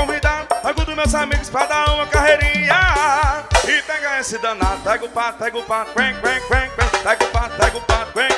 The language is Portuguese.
convidado, trago dos meus amigos pra dar uma carreirinha. E pega esse danado, pega o pato, quen, quen, quen, quen. Pega o pato, quen,